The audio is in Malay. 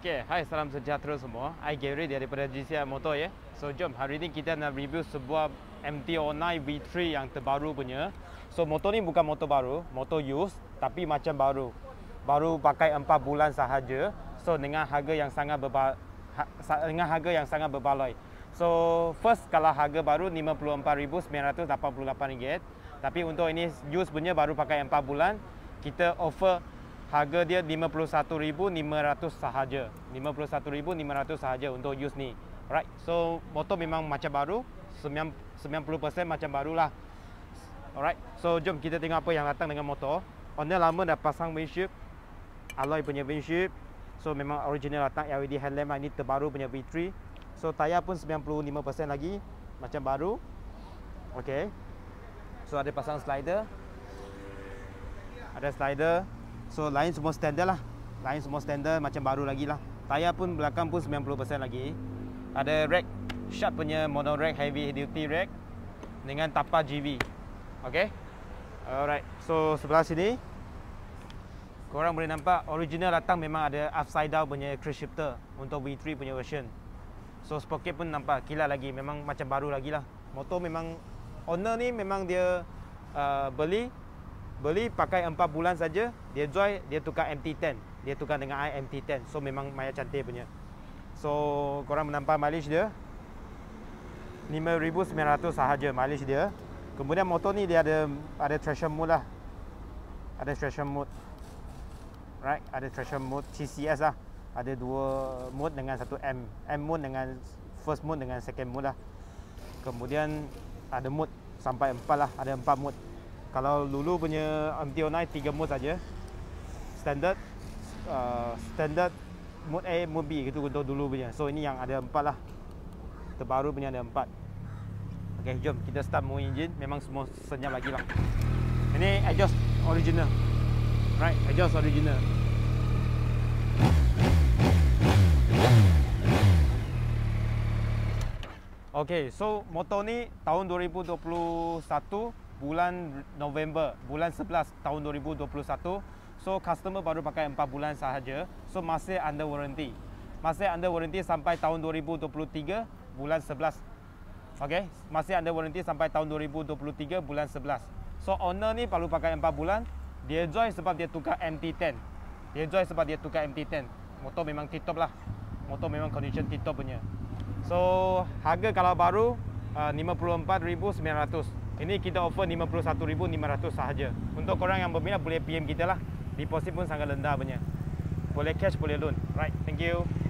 Okay, hai, salam sejahtera semua. I Gary daripada GCI Motor ya. So jom, hari ni kita nak review sebuah MT-09 V3 yang terbaru punya. So motor ni bukan motor baru, motor used tapi macam baru. Baru pakai 4 bulan sahaja. So dengan harga yang sangat berbaloi. So first kalau harga baru RM54,988. Tapi untuk ini used punya baru pakai 4 bulan, kita offer harga dia RM51,500 sahaja. RM51,500 sahaja untuk use ni. Alright. So motor memang macam baru, 90% macam barulah. Alright. So jom kita tengok apa yang datang dengan motor. Owner lama dah pasang windshield, alloy punya windshield. So memang original datang LED headlamp ini terbaru punya V3. So tayar pun 95% lagi macam baru. Okay. So ada pasang slider. Ada slider. So lain semua standard lah. Lain semua standard macam baru lagi lah. Tayar pun belakang pun 90% lagi. Ada rack, Sharp punya mono rack, heavy duty rack dengan tapak GV. Okay. Alright. So sebelah sini korang boleh nampak original datang memang ada upside down punya cruise shifter untuk V3 punya version. So sprocket pun nampak kilat lagi, memang macam baru lagi lah. Motor memang owner ni memang dia beli pakai 4 bulan saja, dia jual, dia tukar MT-10, dia tukar dengan MT-10. So memang maya cantik punya. So korang menampak mileage dia 5,900 sahaja mileage dia. Kemudian motor ni dia ada traction mode lah. Ada traction mode. Right, ada traction mode TCS lah. Ada 2 mode dengan 1 M mode dengan first mode dengan second mode lah. Kemudian ada mode sampai 4 lah, ada 4 mode. Kalau dulu punya MT-09 3 mode saja. Standard, standard mode A, mode B gitu untuk dulu punya. So ini yang ada 4 lah. Terbaru punya ada 4. Okey, jom kita start mode engine. Memang semua senyap lagi lah. Ini exhaust original. Right, exhaust original. Okey, so motor ni tahun 2021 bulan November, bulan 11 tahun 2021. So customer baru pakai 4 bulan sahaja. So masih under warranty. Masih under warranty sampai tahun 2023 bulan 11. Okey, masih under warranty sampai tahun 2023 bulan 11. So owner ni baru pakai 4 bulan. Dia join sebab dia tukar MT-10. Dia join sebab dia tukar MT-10. Motor memang tip-top lah. Motor memang condition tip-top punya. So harga kalau baru 54,900. Ini kita offer 51,500 sahaja. Untuk korang yang berminat boleh PM kita lah. Deposit pun sangat rendah punya. Boleh cash, boleh loan. Right, thank you.